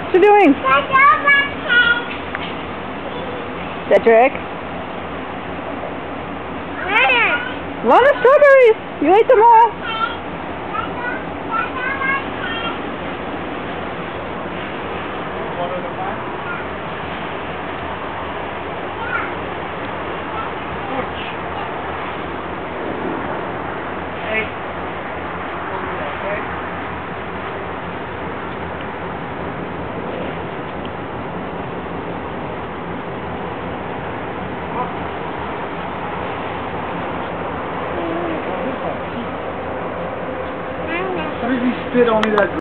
What you doing? Cedric? A lot of strawberries! You ate them all! How did he spit on me that